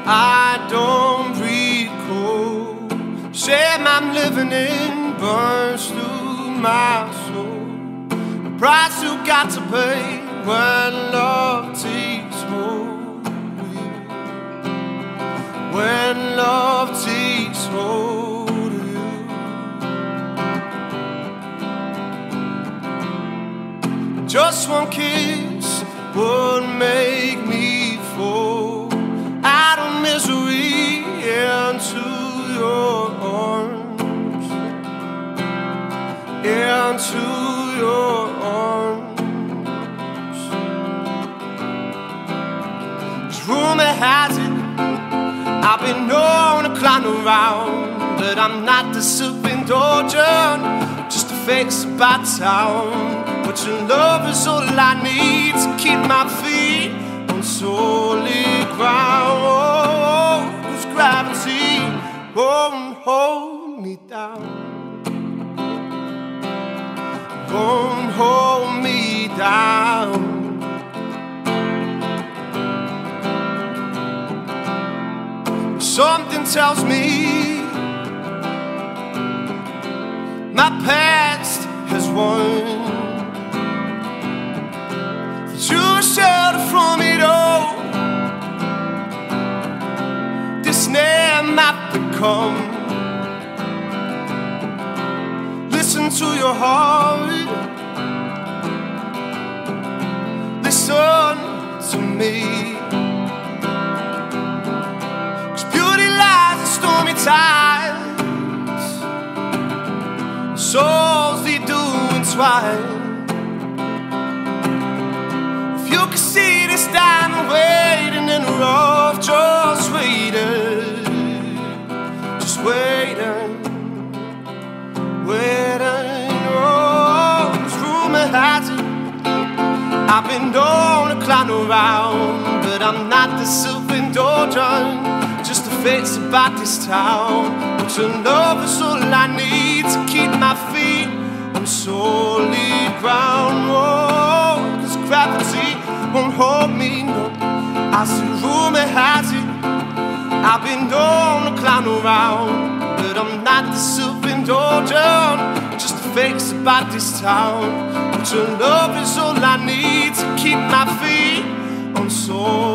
I don't recall. Shame I'm living in burns through my soul. The price you got to pay when love takes hold of you. When love takes hold of you. Just one kiss would make me fall out of misery into your arms, into your arms. 'Cause rumor has it I've been known to clown around, but I'm not the self-indulgent, just a face about town. But your love is all I need to keep my feet on solid ground. Oh, 'cause gravity won't hold me down, won't hold me down. Something tells me my past has won. That you are sheltered from it all. This name I've become. Listen to your heart. Listen to me. Stormy tides, souls they do entwine. If you could see this diamond waiting in the rough, just waiting, just waiting, waiting. Oh, 'cause rumor has it I've been known to clown around, but I'm not the self-indulgent, just a face about this town. But your love is all I need to keep my feet on solid ground. Oh, 'cause gravity won't hold me, no. I see rumor has it I've been known to clown around, but I'm not the self-indulgent, just a face about this town. But your love is all I need to keep my feet on solid ground.